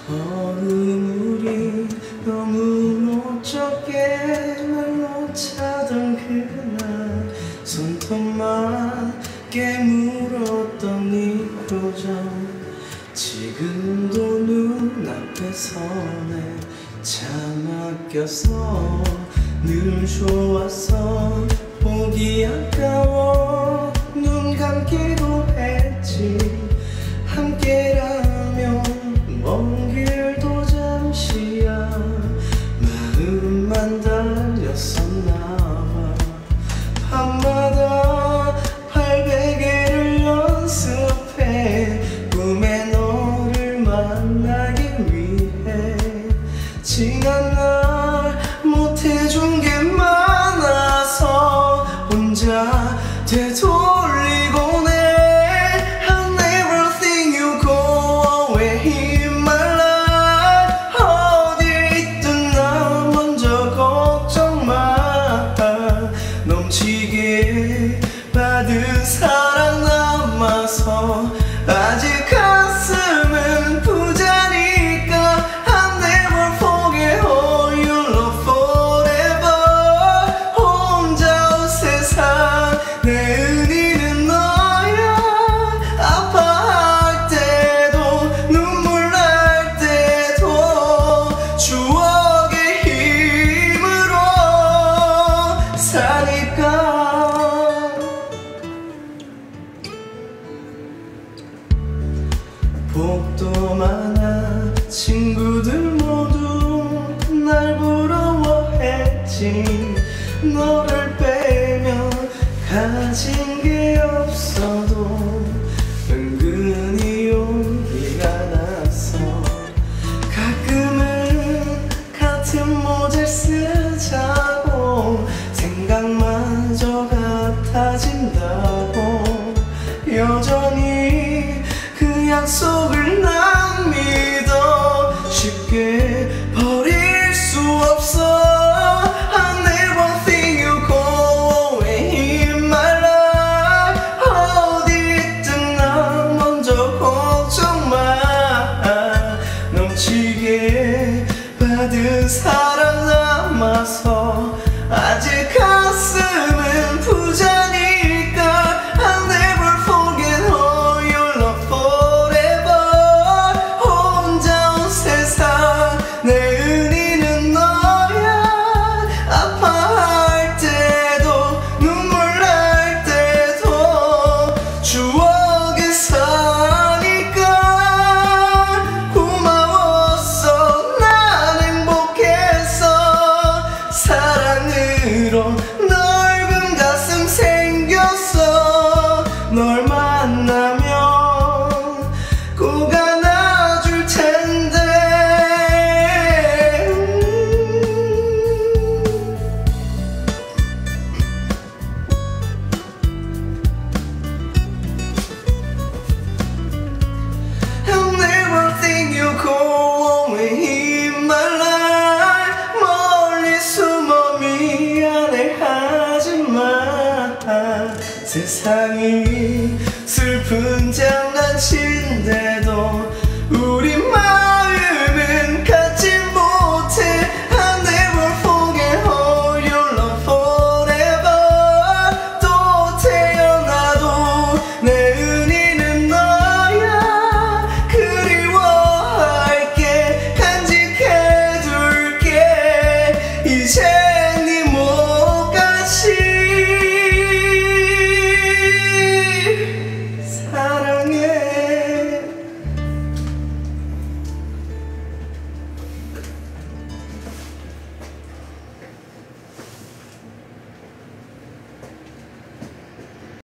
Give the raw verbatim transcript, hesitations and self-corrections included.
얼음물이 너무 어쩌게 날 놓자던 그날 손톱만 깨물었던 네 표정 지금도 눈앞에서 내 참 아껴서 늘 좋았어 보기 아까워 눈 감기도 했지 함께라면 먼 길도 잠시야 마음만 달렸었나봐 밤마다 팔베개를 연습해 꿈에 너를 만나기 위해 지난 날 못해준 게 많아서 혼자 되돌리곤 해 I'll never think you go away in my life 어디 있든 나 먼저 걱정 마 넘치게 받은 사랑 남아서 아직 가슴은 부자니까 I'll never forget all your love forever 혼자 온 세상 내 은희는 너야 아파할 때도 눈물 날 때도 추억의 힘으로 사니까 복도 많아 친구들 모두 날 부러워했지 너를 빼면 가진 게 없어도 은근히 용기가 났어 가끔은 같은 모자 쓰자고 생각마저 같아진다고 여전히 그 약속을 난 믿어 쉽게 버릴 수 없어 I'll never think you go away in my life 어디 있든 나 먼저 걱정 마 넘치게 받은 사랑 남아서 아직 가슴은 부자니까 I'll never forget all your love forever 혼자 온 세상 내 은희는 너야 아파할 때도 눈물 날 때도 추억에 사니까 고마웠어 난 행복했어 사랑으로 넓은 가슴 생겼어 널 만나면 꼭 안아줄 텐데 I'll never think you go away in my life 멀리 숨어 미안해하지마 세상이